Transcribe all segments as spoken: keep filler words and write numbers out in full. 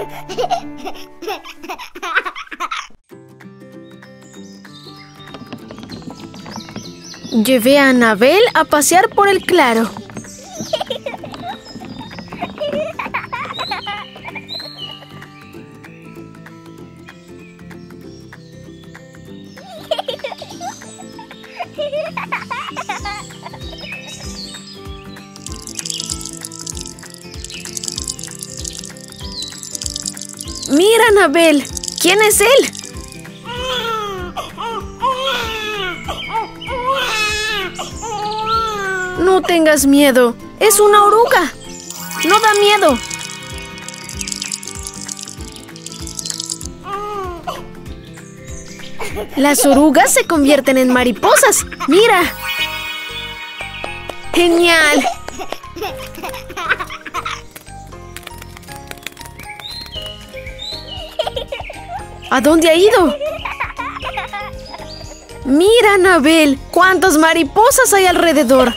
Llevé a Anabel a pasear por el claro. Mira, Anabel, ¿quién es él? No tengas miedo, es una oruga. No da miedo. Las orugas se convierten en mariposas. ¡Mira! ¡Genial! ¿A dónde ha ido? Mira, Anabel, cuántas mariposas hay alrededor.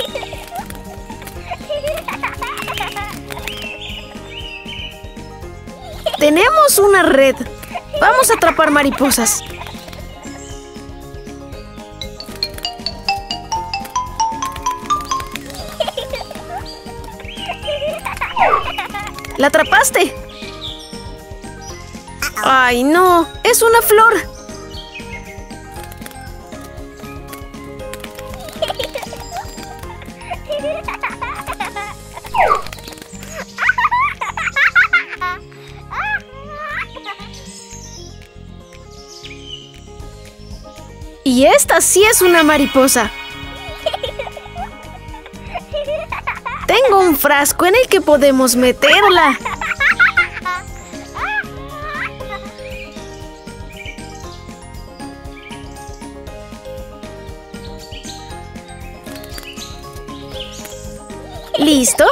Tenemos una red. Vamos a atrapar mariposas. ¿La atrapaste? ¡Ay, no! ¡Es una flor! Y esta sí es una mariposa. Tengo un frasco en el que podemos meterla. ¿Listo?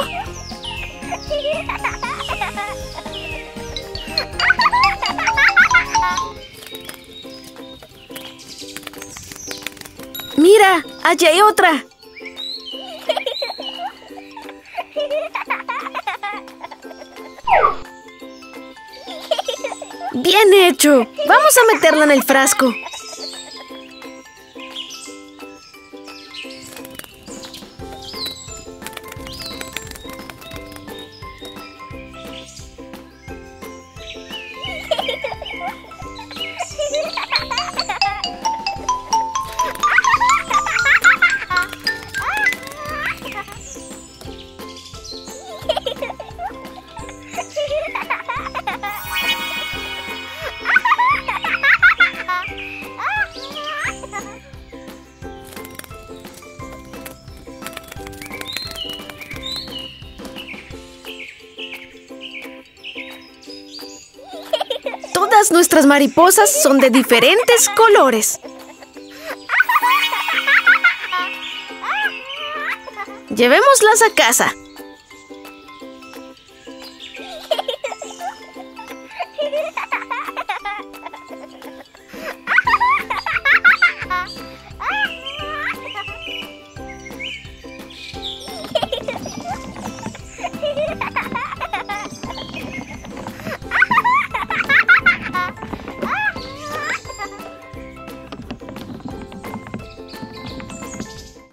Mira, allá hay otra. Bien hecho. Vamos a meterla en el frasco. Todas nuestras mariposas son de diferentes colores. Llevémoslas a casa.